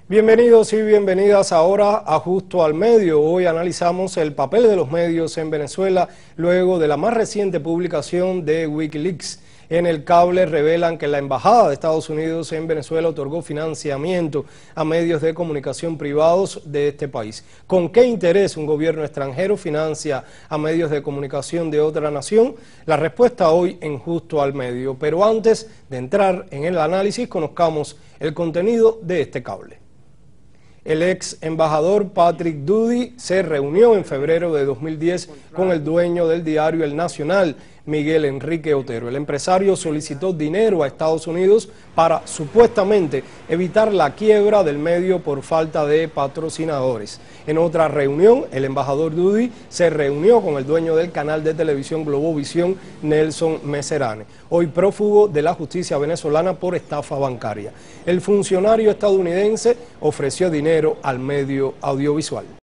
Bienvenidos y bienvenidas ahora a Justo al Medio. Hoy analizamos el papel de los medios en Venezuela luego de la más reciente publicación de Wikileaks. En el cable revelan que la Embajada de Estados Unidos en Venezuela otorgó financiamiento a medios de comunicación privados de este país. ¿Con qué interés un gobierno extranjero financia a medios de comunicación de otra nación? La respuesta hoy en Justo al Medio. Pero antes de entrar en el análisis, conozcamos el contenido de este cable. El ex embajador Patrick Doody se reunió en febrero de 2010 con el dueño del diario El Nacional, Miguel Enrique Otero. El empresario solicitó dinero a Estados Unidos para supuestamente evitar la quiebra del medio por falta de patrocinadores. En otra reunión, el embajador Doody se reunió con el dueño del canal de televisión Globovisión, Nelson Meserane, hoy prófugo de la justicia venezolana por estafa bancaria. El funcionario estadounidense ofreció dinero al medio audiovisual.